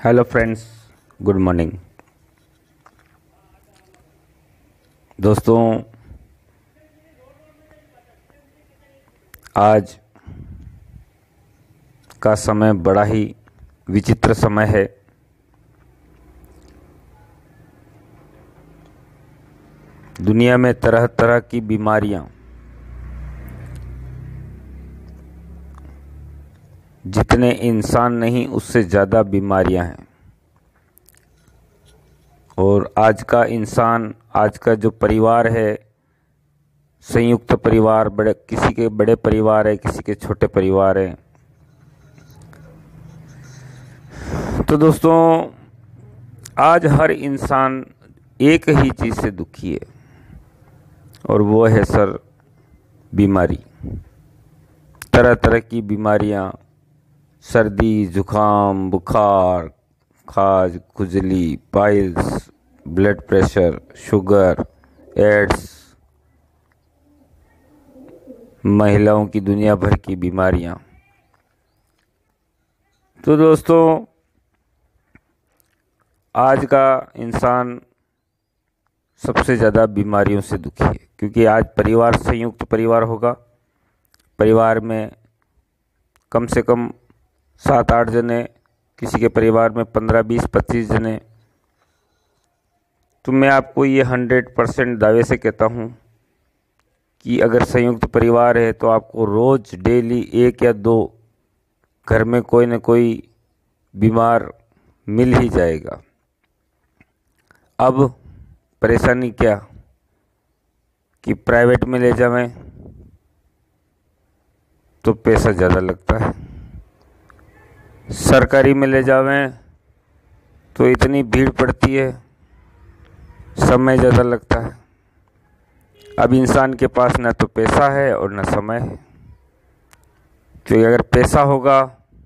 Hello friends, good morning. दोस्तों, आज का समय बड़ा ही विचित्र समय है। दुनिया में तरह तरह की बीमारियां, जितने इंसान नहीं उससे ज़्यादा बीमारियां हैं। और आज का इंसान, आज का जो परिवार है, संयुक्त परिवार, किसी के बड़े परिवार है, किसी के छोटे परिवार है। तो दोस्तों, आज हर इंसान एक ही चीज़ से दुखी है और वो है सर बीमारी। तरह तरह की बीमारियां, सर्दी, जुकाम, बुखार, खाज, खुजली, piles, blood pressure, sugar, AIDS, महिलाओं की दुनिया भर की बीमारियां। तो दोस्तों, आज का इंसान सबसे ज़्यादा बीमारियों से दुखी है, क्योंकि आज परिवार संयुक्त परिवार होगा। परिवार में कम से कम 7-8 जने, किसी के परिवार में 15, 20, 25 जने। तो मैं आपको ये 100% दावे से कहता हूँ कि अगर संयुक्त परिवार है तो आपको रोज़ डेली 1 या 2 घर में कोई न कोई बीमार मिल ही जाएगा। अब परेशानी क्या कि प्राइवेट में ले जावें तो पैसा ज़्यादा लगता है, सरकारी में ले जावें तो इतनी भीड़ पड़ती है, समय ज़्यादा लगता है। अब इंसान के पास ना तो पैसा है और ना समय है। क्योंकि अगर पैसा होगा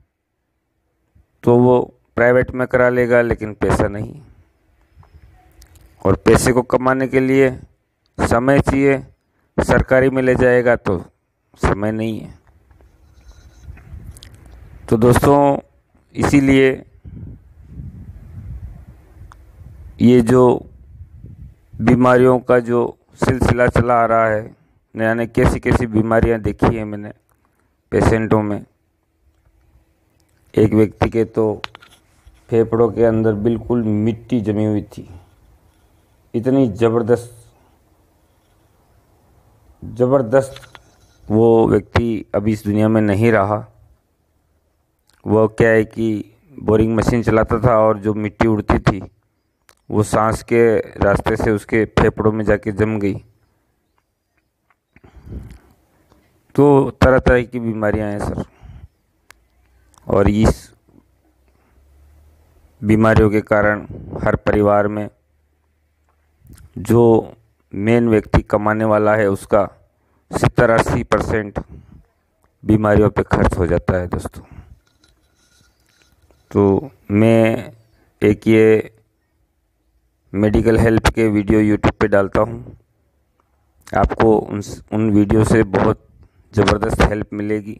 तो वो प्राइवेट में करा लेगा, लेकिन पैसा नहीं। और पैसे को कमाने के लिए समय चाहिए। सरकारी में ले जाएगा तो समय नहीं है। तो दोस्तों, इसीलिए ये जो बीमारियों का जो सिलसिला चला आ रहा है, यानी कैसी कैसी बीमारियां देखी हैं मैंने पेशेंटों में। एक व्यक्ति के तो फेफड़ों के अंदर बिल्कुल मिट्टी जमी हुई थी। इतनी ज़बरदस्त वो व्यक्ति अभी इस दुनिया में नहीं रहा। वो क्या है कि बोरिंग मशीन चलाता था और जो मिट्टी उड़ती थी वो सांस के रास्ते से उसके फेफड़ों में जाके जम गई। तो तरह तरह की बीमारियां हैं सर। और इस बीमारियों के कारण हर परिवार में जो मेन व्यक्ति कमाने वाला है उसका 70-80% बीमारियों पे खर्च हो जाता है दोस्तों। तो मैं एक ये मेडिकल हेल्प के वीडियो यूट्यूब पे डालता हूँ। आपको उन वीडियो से बहुत ज़बरदस्त हेल्प मिलेगी।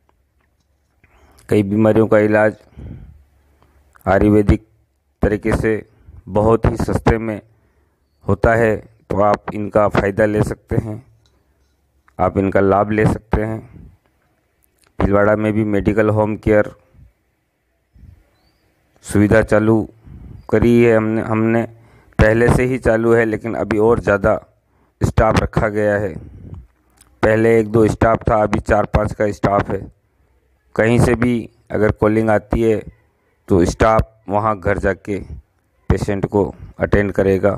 कई बीमारियों का इलाज आयुर्वेदिक तरीके से बहुत ही सस्ते में होता है। तो आप इनका फ़ायदा ले सकते हैं, आप इनका लाभ ले सकते हैं। भीलवाड़ा में भी मेडिकल होम केयर सुविधा चालू करी है हमने पहले से ही चालू है, लेकिन अभी और ज़्यादा स्टाफ रखा गया है। पहले 1-2 स्टाफ था, अभी 4-5 का स्टाफ है। कहीं से भी अगर कॉलिंग आती है तो स्टाफ वहाँ घर जाके पेशेंट को अटेंड करेगा।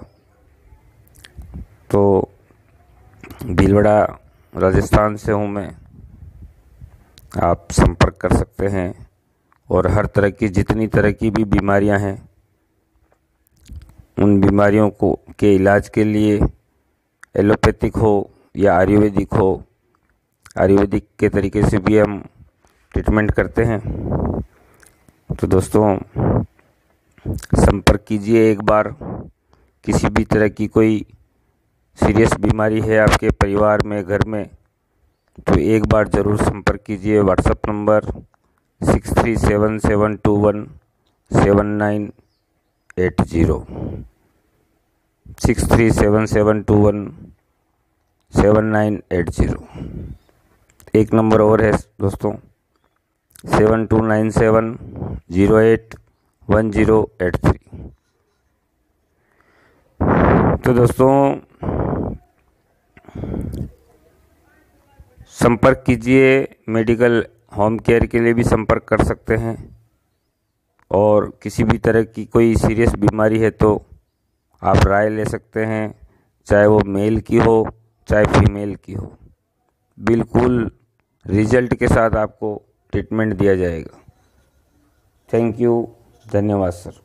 तो भीलवाड़ा राजस्थान से हूँ मैं, आप संपर्क कर सकते हैं। और हर तरह की जितनी तरह की भी बीमारियां हैं, उन बीमारियों को के इलाज के लिए एलोपैथिक हो या आयुर्वेदिक हो, आयुर्वेदिक के तरीके से भी हम ट्रीटमेंट करते हैं। तो दोस्तों, संपर्क कीजिए एक बार। किसी भी तरह की कोई सीरियस बीमारी है आपके परिवार में, घर में, तो एक बार ज़रूर संपर्क कीजिए। WhatsApp number 637721 7980 6377217980। एक नंबर और है दोस्तों, 7297081083। तो दोस्तों संपर्क कीजिए, मेडिकल होम केयर के लिए भी संपर्क कर सकते हैं, और किसी भी तरह की कोई सीरियस बीमारी है तो आप राय ले सकते हैं, चाहे वो मेल की हो चाहे फीमेल की हो। बिल्कुल रिजल्ट के साथ आपको ट्रीटमेंट दिया जाएगा। थैंक यू, धन्यवाद सर।